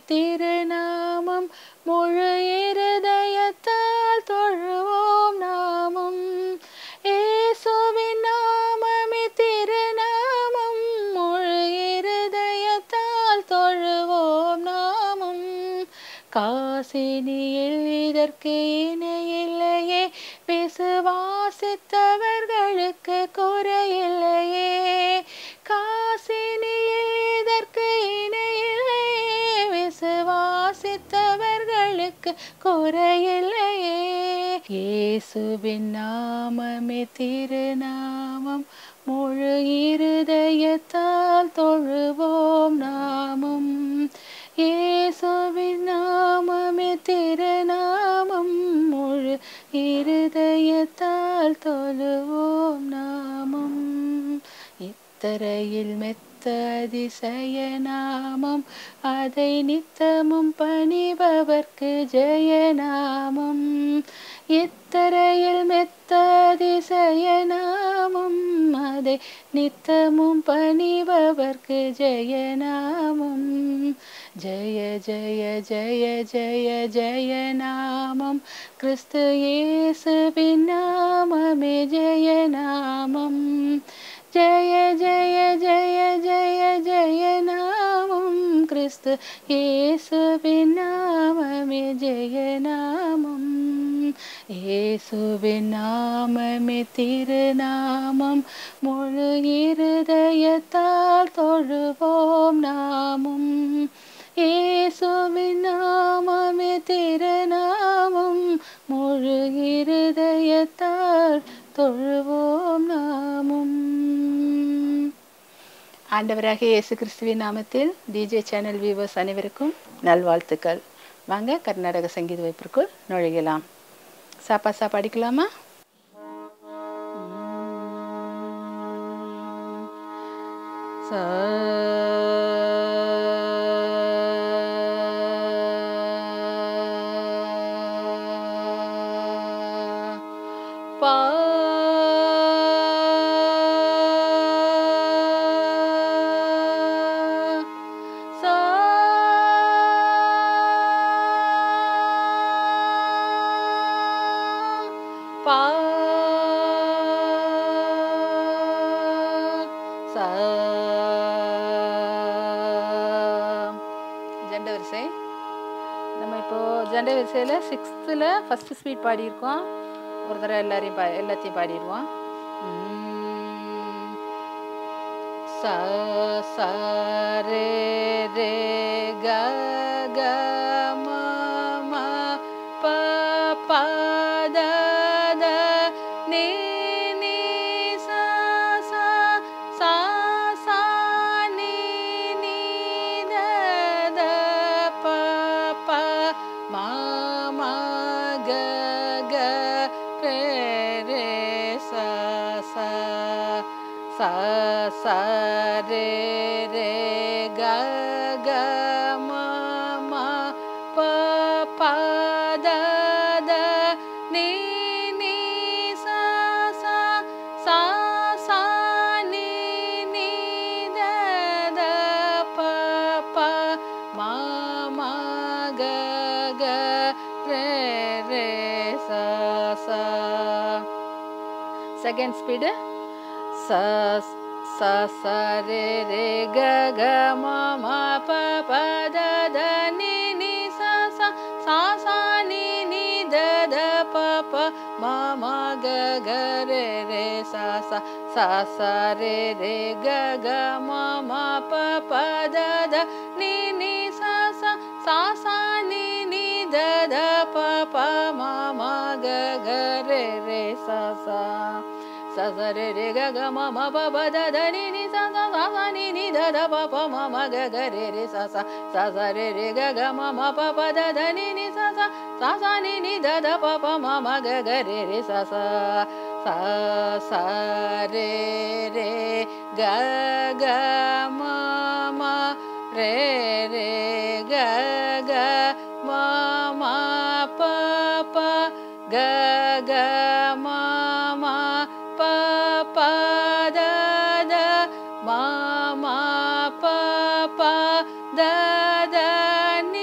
திருநாமம் முழு இருதயத்தால் தொழுவோம் நாமம். இயேசுவின் நாமமே திருநாமம் முழு இருதயத்தால் தொழுவோம் நாமம். காசினியில் இதற்கு இணையில்லையே, விசுவாசித்தவர்களுக்கு குறையில்லையே. காசினியில் இதற்கு இணையில்லையே, விசுவாசித்தவர்களுக்கு குறையில்லையே. இயேசுவின் நாமமே திருநாமம் முழு இருதயத்தால் தொழுவோம் நாமம். இயேசுவின் நாமமே திருநாமம் முழு இருதயத்தால் தொழுவோம் நாமம். இத்தரையில் மெத்த அதிசய நாமம், அதை நித்தமும் பணிபவர்க்கு ஜெயநாமம். இத்தரையில் மெத்த அதிசய நாமம், அதை நித்தமும் பணிபவர்க்கு ஜெயநாமம். ஜெய ஜெய ஜெய ஜெய ஜெய நாமம், கிறிஸ்து இயேசுவின் நாமமே ஜெயநாமம். ஜெய ஜெய ஜெய ஜெய ஜெய நாமம், கிறிஸ்து இயேசுவின் நாமமே ஜெயநாமம். இயேசுவின் நாமமே திருநாமம் முழு இருதயத்தால் தொழுவோம் நாமம். இயேசுவின் நாமமே திருநாமம் முழு இருதயத்தால் தொழுவோம் நாமம். ஆண்டவராகிய இயேசு கிறிஸ்துவின் நாமத்தில் டிஜே சேனல் வியூவர்ஸ் அனைவருக்கும் நல்வாழ்த்துக்கள். வாங்க கர்நாடக சங்கீத வைப்பிற்குள் நுழையலாம். சாப்பா அடிக்கலாமா? ஜண்ட வரிசை. நம்ம இப்போ ஜண்ட வரிசையில் 6th ஃபஸ்ட்டு ஸ்பீட் பாடியிருக்கோம். ஒரு தடவை எல்லாத்தையும் பாடிடுவோம். ச ச ரே ரே க க ம ம ப ப த த நீ நீ ச ச ச ச நீ நீ த த ப ப ம ம க க ரே ரே ச ச ச ச ரே ரே க க ம ம ப ப த த நீ நீ ச ச ச ச நீ நீ த த ப ப ம ம க க ரே ரே ச ச. Second speed. ச ச ச ரே ரே க க ம ம ப ப த த நீ நீ ச ச ச ச நீ நீ த த ப ப ம ம க க ரே ரே ச ச ச ச ரே ரே க க ம ம ப ப த த நீ நீ ச ச ச ச நீ நீ த த ப ப ம ம க க ரே ரே ச ச. ச ச ரே ரே க க ம ம ப ப த த நீ நீ ச ச ச ச நீ நீ த த ப ப ம ம க க ரே ரே ச ச. ச ச ரே ரே க க ம ம ப ப த த நீ நீ ச ச ச ச நீ நீ த த ப ப ம ம க க ரே ரே ச ச. ச ச ரே ரே க க ம ம ரே ரே க க ம ம ப ப க க ம ம ப ப த த ம ம ப ப த த நீ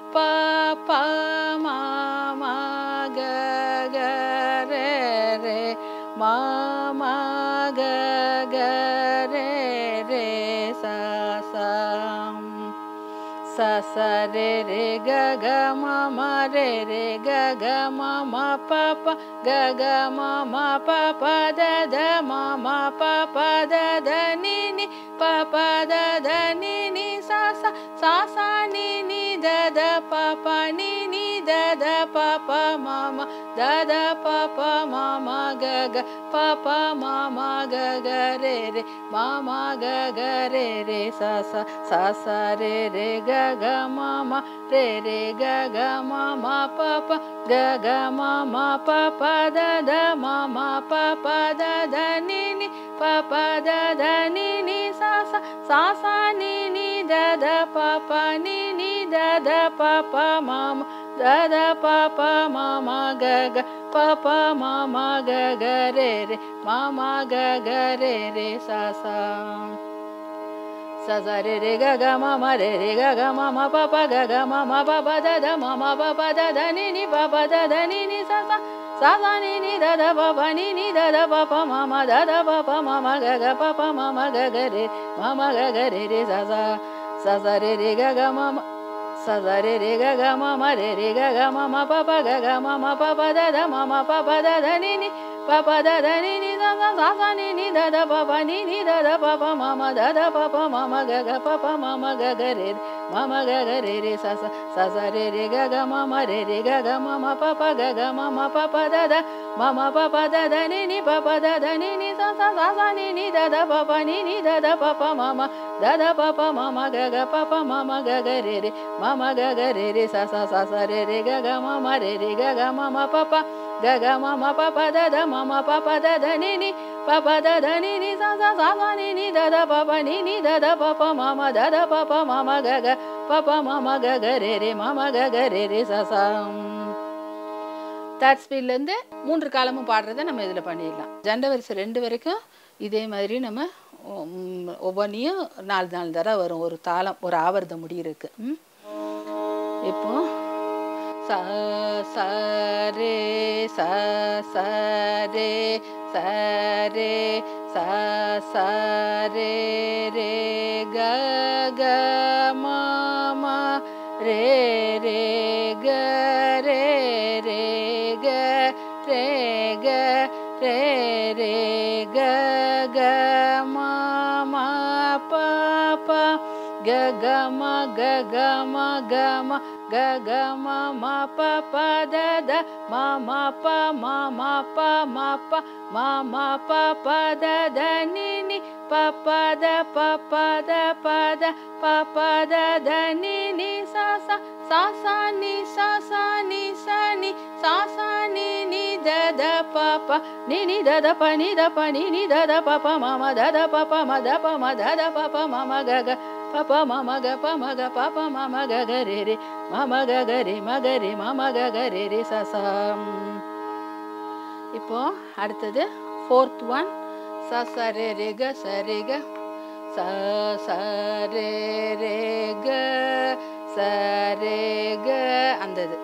pa pa ma ma ga ga re re ma ma ga ga re re sa sa sa sa re re ga ga ma ma re re ga ga ma ma pa pa ga ga ma ma pa pa da da ma ma pa pa da da ni ni pa pa da da ni ni sa sa sa sa ni ni da da pa pa ni ni da da pa pa ma ma da da pa pa ma ma ga ga pa pa ma ma ga ga re re ma ma ga ga re re sa sa sa sa re re ga ga ma ma re re ga ga ma ma pa pa ga ga ma ma pa pa da da ma ma pa pa da da ni ni pa pa da da ni ni sa sa sa sa ni ni da da pa pa ni ni da da pa pa ma ma da da pa pa ma ma ga ga pa pa ma ma ga ga re re ma ma ga ga re re sa sa sa sa re re ga ga ma ma re re ga ga ma ma pa pa ga ga ma ma pa pa da da ma ma pa pa da da ni ni pa pa da da ni ni sa sa sa sa ni ni da da pa pa ni ni da da pa pa ma ma da da pa pa ma ma ga ga pa pa ma ma ga ga re ma ma ga ga re re sa sa sa sa re re ga ga ma ma sa sa re re ga ga ma ma re re ga ga ma ma pa pa ga ga ma ma pa pa da da ma ma pa pa da da ni ni pa pa da da ni ni sa sa sa sa ni ni da da pa pa ni ni da da pa pa ma ma da da pa pa ma ma ga ga pa pa ma ma ga ga re ma ma ga ga re re sa sa re re ga ga ma ma re re ga ga ma ma pa pa ga ga ma ma pa pa da da ma ma pa pa da da ni ni pa pa da da ni ni sa sa ni ni da da pa pa ni ni da da pa pa ma ma da da pa pa ma ma ga ga pa pa ma ma ga ga re re ma ma ga ga re re sa re re ga ga ma ma re re ga ga ma ma pa pa ga ga ma ma pa pa da da ma ma pa pa da da ni ni pa pa da da ni ni sa ni ni da da pa pa ni ni da da pa pa ma ma da da pa pa ma ma ga ga pa pa ma ma ga ga re re ma ma ga ga re re sa sa third ஸ்பீட்லேருந்து 3 காலமும் பாடுறதை நம்ம இதில் பண்ணிடலாம். ஜண்டவரிசை 2 வரைக்கும் இதே மாதிரி நம்ம ஒவ்வொன்றையும் 4 தடவை வரும். ஒரு தாளம் ஒரு ஆவர்த்தம் முடியிருக்கு. இப்போ ச ச ரே ச ச ரே ச ரே ச ச ரே ரே க க ம ம ரே ரே க ரே ரே க ரே க ரே ரே க க ம ம ப ப க க ம க க ம க ம க க ம ம ப ப த த ம ம ப ம ம ப ம ப ம ம ப ப த த நி நி ப ப த ப ப த ப த ப ப த த நி நி சா சா சா சா நி சா சா நி சா நி சா சா நி நி த த ப ப நி நி த த ப நி த ப நி நி த த ப ப ம ம த த ப ப ம த ப ம த த ப ப ம ம க க ப ப ம ம க ப ம க ப ப ம ம க க ரே ரே ம ம க க ரே ம க ரே ம ம க க ரே ரே சா சா. இப்போ அடுத்தது 4th ஒன் ச ச ரே ரே க ச ரே க ச ச ரே ரே க ச ரே க அந்த இது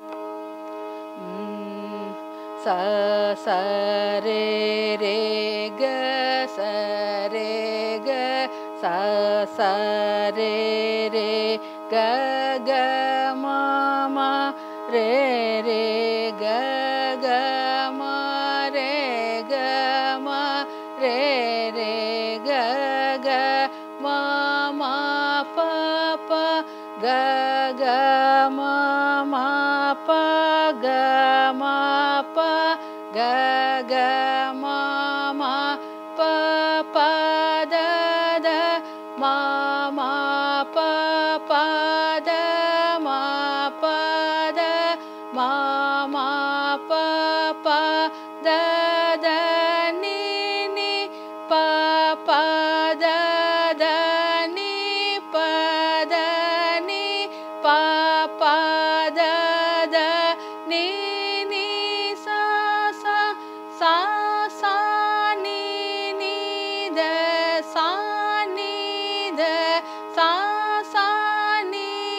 ச ச ரே ரே க ச ரே க ச ச ரே ரே க க ம ம ரே ரே க க ம ரே க ம ரே ரே க க ம ம ப ப க க ம ம ப க ம ப க க ம ம ப ப த த ம ம ப ப த ம ப த ம ம ப ப த த நி நி ப ப த த நி ப த நி ப ப த த நி நி சா சா சா சா நி நி த சா நி த சா சா நி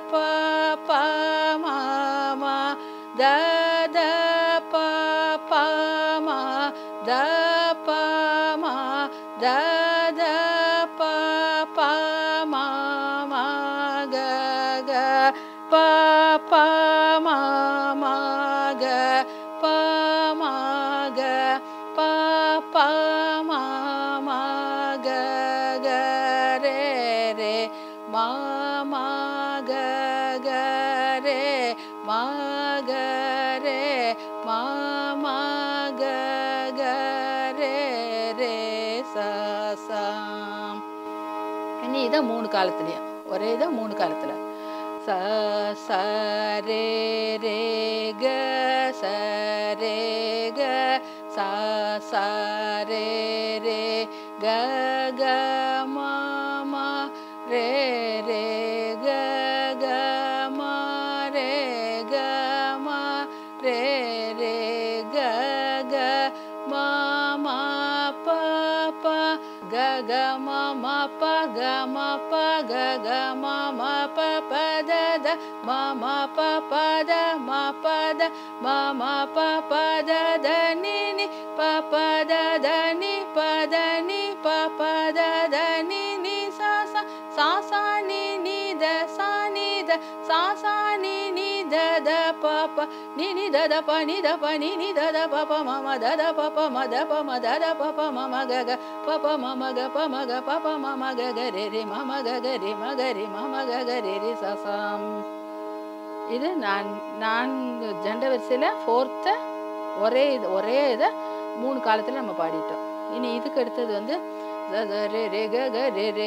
pa pa ma ma da da pa pa ma da pa ma da da pa pa ma ma ga ga pa pa ma ma ga pa ma ga pa pa ma ma ga ga re re ma ma ga ga re ma ga re ma ma ga ga re re sa sa. இனி இதை 3 காலத்துலையும் ஒரே இதை 3 காலத்தில் sa sa re re ga sa re ga sa sa re re ga ga ma ma re re ga ga ma re ga ma re re ga ga ma ma pa pa ga ga ma ma pa ga ma pa ga ga ma ma pa pa da da ma ma pa pa da ma pa da ma ma pa pa da da ni ni pa pa da da ni pa da ni pa pa da da ni ni sa sa sa sa ni ni da sa ni da sa sa ni ni da da pa pa ni ni da da pa ni da pa ni ni da da pa pa ma ma da da pa pa ma da pa ma da da pa pa ma ma ga ga pa pa ma ma ga pa ma ga pa pa ma ma ga ga re re ma ma ga ga re ma ga re ma ma ga ga re re sa sa. இது நான்கு ஜண்ட வரிசையில் 4th ஒரே இதை 3 காலத்தில் நம்ம பாடிட்டோம். இனி இதுக்கு அடுத்தது வந்து ரே ரே க க ரே ரே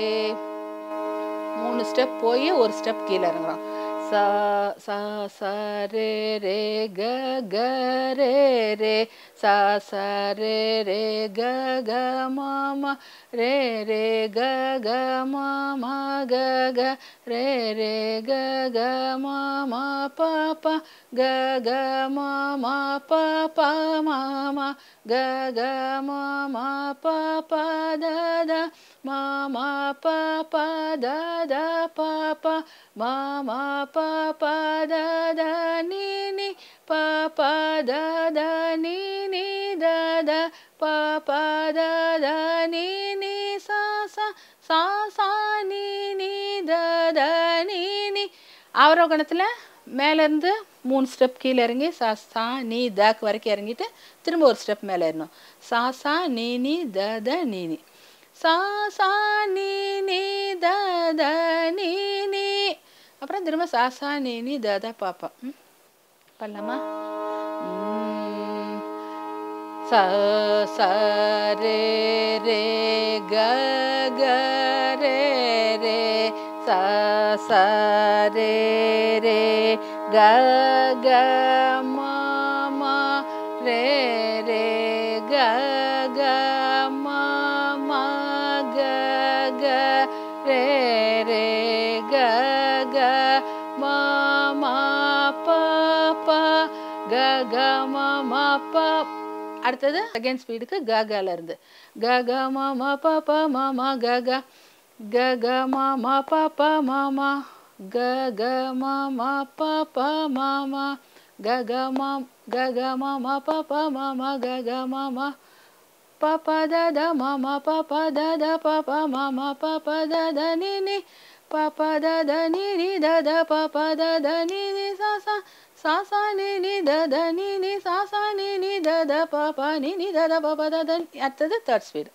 3 ஸ்டெப் போய் ஒரு ஸ்டெப் கீழே இறங்குறோம். sa sa sa re re ga ga re re sa sa re re ga ga ma ma re re ga ga ma ma ga ga re re ga ga ma ma pa pa ga ga ma ma pa pa ma ma ga ga ma ma pa pa da da ma ma pa pa da da pa pa ma ma pa pa da da ni ni pa pa da da ni ni da da pa pa da da ni ni sa sa sa sa ni ni da da ni ni. அவரோகணத்தில் மேலேருந்து 3 step கீழே இறங்கி சா சா நீ தாக்கு வரைக்கும் இறங்கிட்டு திரும்ப ஒரு ஸ்டெப் மேலே ஏறணும். சா சா நீ நீ த த நீ நீ சா சா நீ நீ த த நீ நீ அப்புறம் திரும்ப சா சா நீ நீ த த பாப்பா பண்ணலாமா? sa sa re re ga ga re re sa sa re re ga ga ma ma re re ga ga ma ma ga ga re re ga ga ma ma pa pa ga ga ma ma pa. அடுத்தது second ஸ்பீடுக்கு க கல இருந்து க க மா மா பா பா மா மா க க க க மா மா பா பா மா மா க க மா மா பா பா மா மா க க மா மா பா பா மா மா க க மா மா பா பா த த மா மா பா பா த த பா பா மா மா பா பா த த நீ நீ பா பா த த நீ நீ த த பா பா த த நீ நீ சா சா sa sa ni ni da da ni ni sa sa ni ni da da pa pa ni ni da da pa pa da da. அடுத்தது third speed.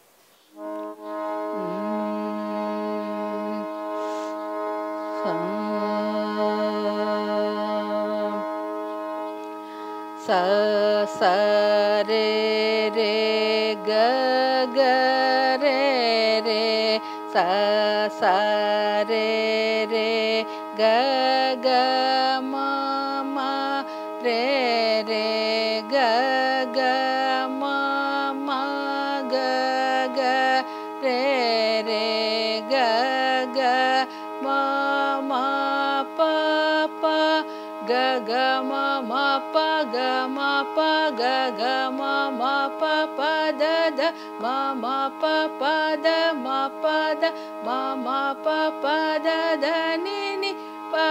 sa sa re re ga ga re re sa sa re re ga ga ma ma re re ga ga ma ma ga ga re re ga ga ma ma pa pa ga ga ma ma pa ga ma pa ga ga ma ma pa pa da da ma ma pa pa da ma pa da ma ma pa pa da da ni ni pa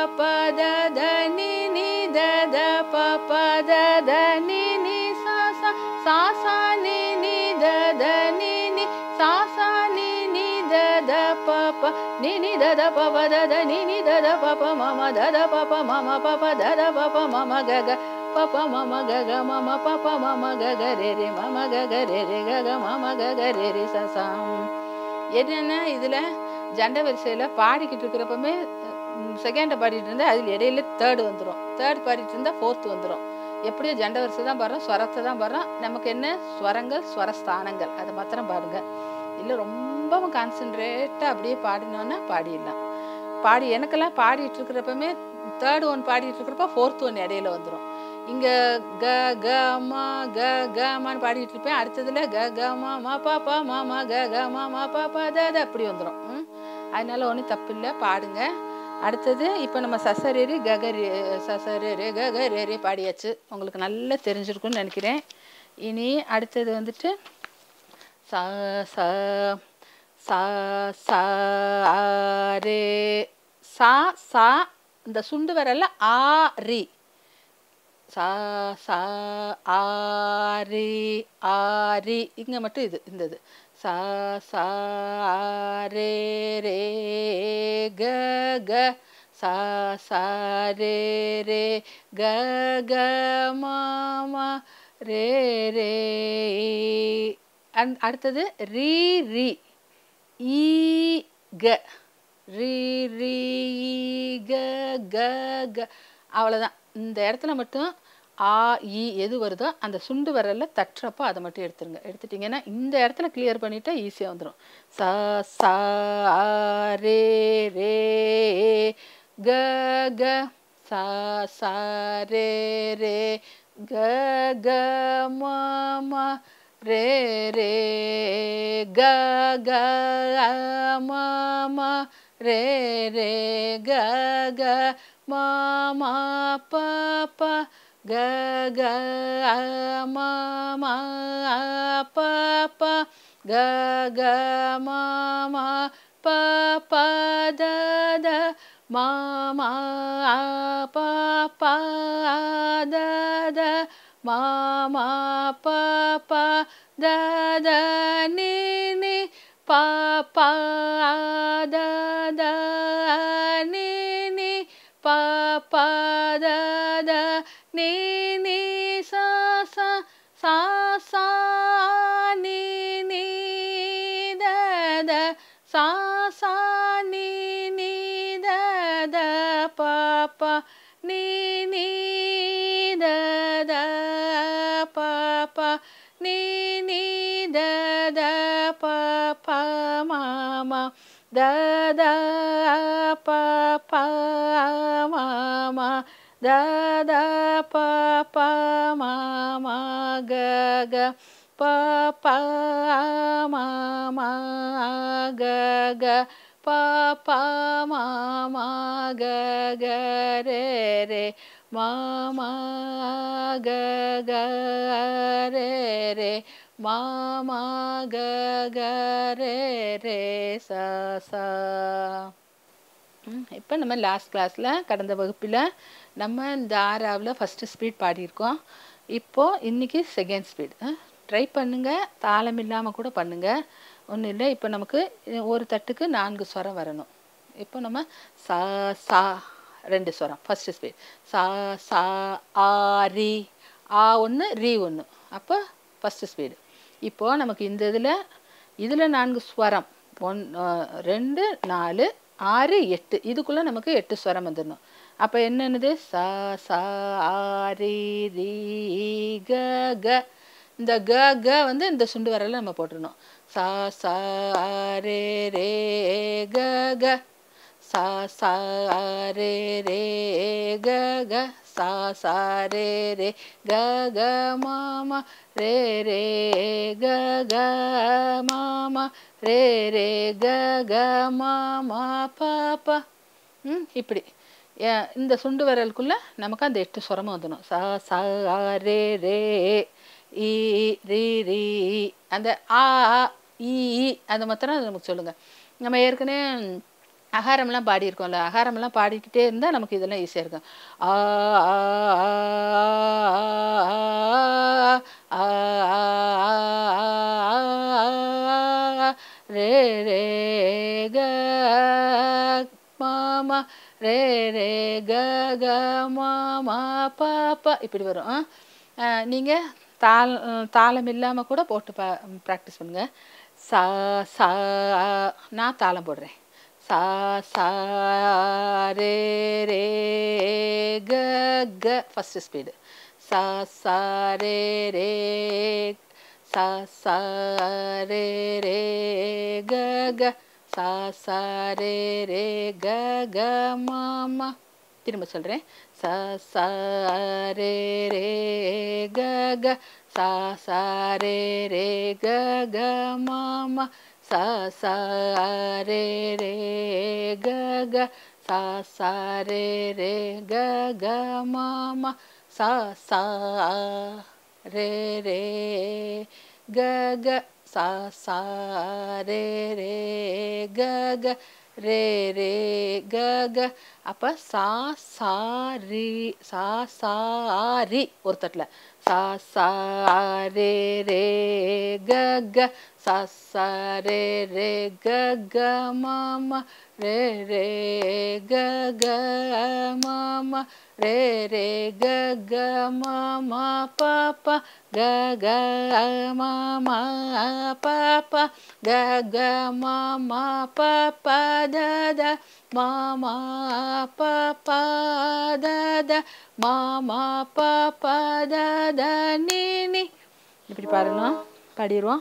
த த நி நி த த ப ப த த நி நி சா சா சா சா நி நி த த நி நி சா சா நி நி த த ப ப நி நி த த ப ப த த நி நி த த ப ப ம ம த த ப ப ம ம ப ப த த ப ப ம ம க க ப ப ம ம க க ம ம ப ப ம ம க க ரே ரே ம ம க க ரே ரே க க ம ம க க ரே ரே ச சா. என்னென்னா இதில் ஜண்ட வரிசையில் பாடிக்கிட்டு இருக்கிறப்பமே செகண்டை பாடிட்டு இருந்தால் அதில் இடையில தேர்டு வந்துடும், தேர்ட் பாடிட்டு இருந்தால் ஃபோர்த்து வந்துடும். எப்படியோ ஜண்ட வரிசை தான் பாடுறோம், ஸ்வரத்தை தான் பாடுறோம். நமக்கு என்ன ஸ்வரங்கள் ஸ்வரஸ்தானங்கள் அதை மாத்திரம் பாடுங்க. இல்லை ரொம்பவும் கான்சன்ட்ரேட்டாக அப்படியே பாடினோன்னா பாடிடலாம். எனக்கெல்லாம் பாடிட்டு இருக்கிறப்பமே தேர்டு ஒன் பாடிட்டு இருக்கிறப்ப ஃபோர்த்து ஒன் இடையில வந்துடும். இங்கே க க மா க க மான்னு பாடிட்டு இருப்பேன், அடுத்ததுல க க மா மா பா பா மா மா க க மா மா பா பா த அப்படி வந்துடும். அதனால ஒன்றும் தப்பு இல்லை, பாடுங்க. அடுத்தது இப்போ நம்ம சசரேரி ககரி சசரே ககரே பாடியாச்சு, உங்களுக்கு நல்லா தெரிஞ்சிருக்குன்னு நினைக்கிறேன். இனி அடுத்தது வந்துட்டு சா சா சா சா ரே சா சா, இந்த சுண்டு வரல ஆ ரி, சா சா ஆ ரி ஆ ரி, இங்கே மட்டும் இது இந்த இது சா சா ரே ரே க க சா சா ரே ரே க க மா மா ரே ரே. அடுத்தது ரீ ரி ஈ க ரீ ரீ க க க, அவ்வளோதான். இந்த இடத்துல மட்டும் ஆ இ எது வருதோ அந்த சுண்டு வரல தட்டுறப்போ அதை மட்டும் எடுத்துருங்க. எடுத்துட்டிங்கன்னா இந்த இடத்துல கிளியர் பண்ணிட்டா ஈஸியாக வந்துடும். சா சா ரே ரே க க சா சா ரே ரே க க மா மா ரே ரே க க மா மா ரே ரே க க மா மா ப ப க க மா மா ப ப க க மா மா ப ப த த மா மா ப ப த த மா மா ப ப த த நி நி ப ப த த நி நி ப ப த த நி நி சா சா சா சா நி நி த த சா சா நி நி த த ப ப நி நி த த ப ப நி நி த த ப ப மா மா த த ப ப மா மா த த ப ப மா மா க க ப ப மா மா க க ப ப மா மா க க ரே ரே மா மா க க ரே ரே மா மா க க ரே ரே சா சா. இப்போ நம்ம லாஸ்ட் கிளாஸில் கடந்த வகுப்பில் நம்ம இந்த ஆறாவில் ஃபஸ்ட்டு ஸ்பீட் பாடியிருக்கோம். இப்போது இன்றைக்கி செகண்ட் ஸ்பீட் ட்ரை பண்ணுங்கள், தாளம் இல்லாமல் கூட பண்ணுங்கள், ஒன்றும் இல்லை. இப்போ நமக்கு ஒரு தட்டுக்கு 4 ஸ்வரம் வரணும். இப்போ நம்ம சா சா 2 ஸ்வரம் ஃபஸ்ட்டு ஸ்பீட், சா சா ஆ ரி ஆ ஒன்று ரி ஒன்று, அப்போ ஃபஸ்ட்டு ஸ்பீடு. இப்போது நமக்கு இந்த இதில் 4 ஸ்வரம் 1 2 4 6 8, இதுக்குள்ளே நமக்கு 8 ஸ்வரம் வந்துடணும். அப்போ என்னென்னது சா சா ஆ ரி ரி க க, இந்த க க வந்து இந்த சுண்டு வரல நம்ம போட்டுடணும். சா சா ரே ரே க க சா சா ரே ரே க க சா சா ரே ரே க க மா மா ரே ரே க க மா மா ரே ரே க க மா மா ப ப. இப்படி இந்த சுண்டு விரலுக்குள்ள நமக்கு அந்த 8 ஸ்வரமும் வந்துடும். சா சா ரே ரே ஈ ரி ரி, அந்த ஆ இ அந்த மாத்திரம் நமக்கு சொல்லுங்கள். நம்ம ஏற்கனவே அகாரம்லாம் பாடியிருக்கோம்ல, அகாரம்லாம் பாடிக்கிட்டே இருந்தால் நமக்கு இதெல்லாம் ஈஸியாக இருக்கும். ஆ ஆ ஆ ஆ ரே ரே க மாமா ரே ரே க க மாமா பாப்பா இப்படி வரும். நீங்கள் தாளம் இல்லாமல் கூட போட்டு ப்ராக்டிஸ் பண்ணுங்கள். சா சா நான் தாளம் போடுறேன். சா சா ரே ரே க க ஃபஸ்ட்டு ஸ்பீடு. சா சா ரே ரே சா சா ரே ரே க க சா சா ரே ரே க க மாமா. திரும்ப சொல்கிறேன். சா சா ரே ரே க க சா சா ரே ரே க க மாமா. சா சா ரே ரே க க சா சா ரே ரே க க மாமா. சா சா ரே ரே க க சா சா ரே ரே க க ரே ரே க க. அப்போ சா சா ரி சா சா ரி ஒரு தட்டில். சா சா ரே ரே க க சா சா ரே ரே க க மாமா. ரே ரே க க மாமா. ரே ரே க க மாமா பாப்பா. க க மாமா பாப்பா. க க மாமா பாப்பா தத மாமா பாப்பா தத மாமா பாப்பா தத நீ. இப்படி பாருங்க, பாடிடுவோம்.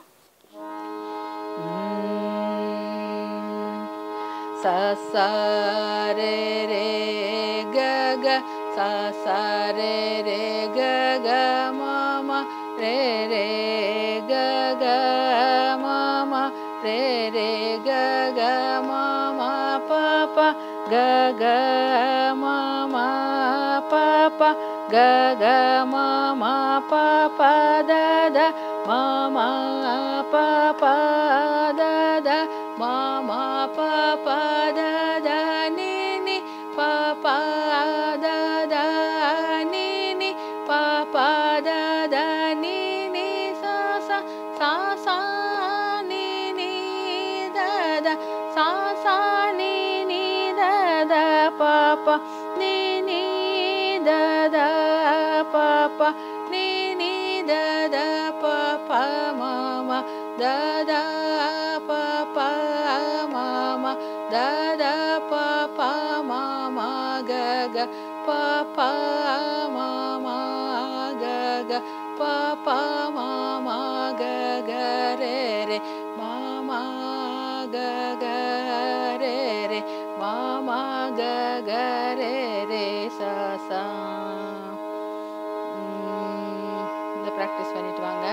சா சா ரே ரே க க சா சா ரே ரே க க மாமா. ரே ரே க க மாமா. ரே ரே க க மாமா பாப்பா. க க மாமா பாப்பா. க க மாமா பாப்பா தத மாமா பாப்பா தத மாமா பாப்பா தத நீ பாப்பா தத நீ பாப்பா தத நீ சா சா சா சா நீ தத சா சா நீ தத பாப்பா. நீ தத பாப்பா. நீ தத பாப்பா மாமா. தத பாப்பா மாமா. தத பாப்பா மாமா க க பாப்பா மாமா க க பாப்பா மாமா க க ரே ரே மாமா க க ரே ரே மாமா க க ரே ரே சா சா. இந்த ப்ராக்டிஸ் பண்ணிட்டு வாங்க.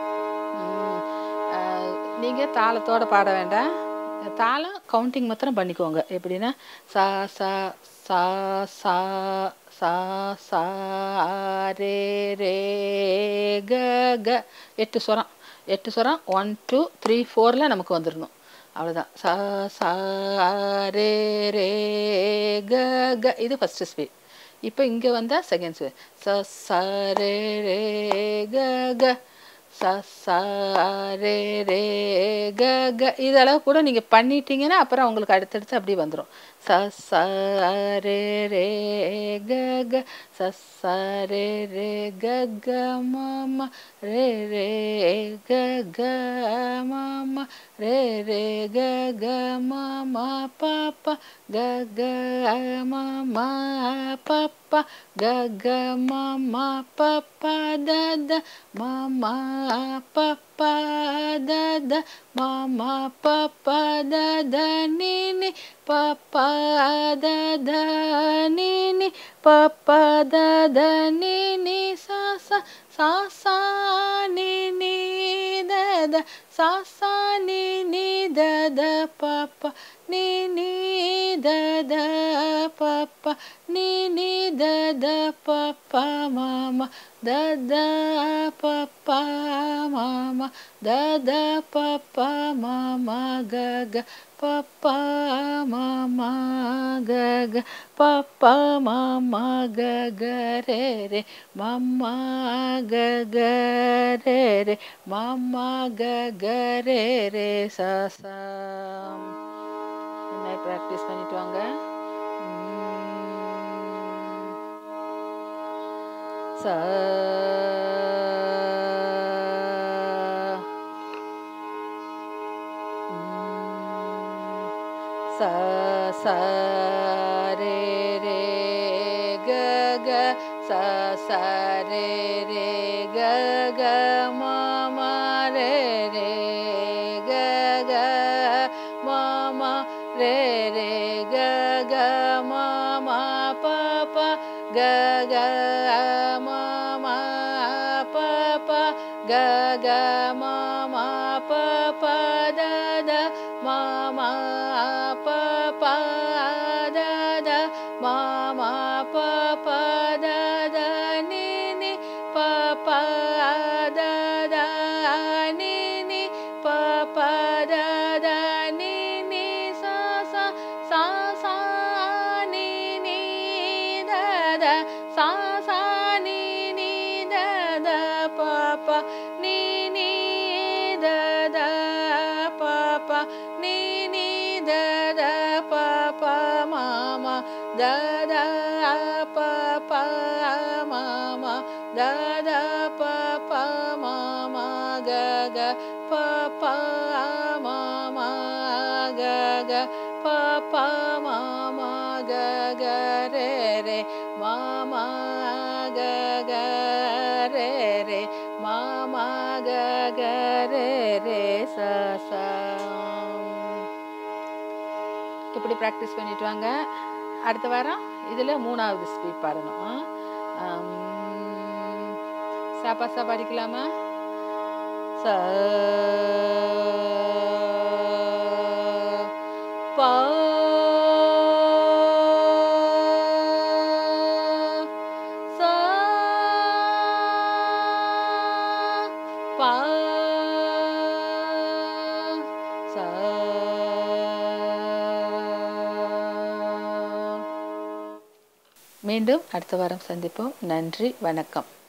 நீங்கள் தாளத்தோடு பாட வேண்டாம், தாளம் கவுண்டிங் மாத்திரம் பண்ணிக்கோங்க. எப்படின்னா சா சா சா சா சா சா ரே ரே க க 8 ஸ்வரம். 8 ஸ்வரம் 1 2 3 4ல் நமக்கு வந்துடணும். அவ்வளோதான். சா சா ரே ரே க க இது ஃபஸ்ட்டு ஸ்பீட். இப்போ இங்கே வந்தால் செகண்ட் ஸ்பீட். ச சா ரே ரே க க ச சா ரே ரே க க இதளவு கூட நீங்கள் பண்ணிட்டீங்கன்னா அப்புறம் உங்களுக்கு அடுத்தடுத்து அப்படி வந்துடும். ச சா ரே ரே க க ச சா ரே ரே க க மாமா. ரே ரே க க மாமா. ரே ரே க க மாமா பாப்பா. க க மாமா பாப்பா. க க மாமா பாப்பா தத மாமா பாப்பா தத மாமா பாப்பா தத நீ பாப்பா தத நீ பாப்பா தத நீ சா சா சா சா நீ தத சா சா நீ தத பாப்பா. நீ தத பாப்பா. நீ da da pa pa mama da da pa pa mama da da pa pa mama ga ga pa pa mama ga ga pa pa mama ga ga re re mama ga ga re re mama ga ga re re sa sa. என்ன practice பண்ணிட்டு வாங்க. sa sa sa re re ga ga sa sa re re ga ga ma ma re re ga ga ma ma re re ga ga ma ma pa pa ga ga ma ma pa pa ga ga ma ma pa pa da da ma ma pa pa da da ma ma pa pa da da ni ni pa pa da da ni ni pa pa da da ni ni sa sa sa sa ni ni da da sa sa ni ni da da pa pa ni ni da da pa pa ni ni da da pa pa mama da da pa pa mama da da pa pa mama ga ga pa pa mama ga ga pa pa mama ga ga re re mama ga ga re re mama ga ga re re sa sa. இப்படி practice பண்ணிட்டு வாங்க. அடுத்த வாரம் இதில் 3வது speed பாடணும். சாப்பாசா படிக்கலாமா? ச பா சா பா சா. மீண்டும் அடுத்த வாரம் சந்திப்போம். நன்றி, வணக்கம்.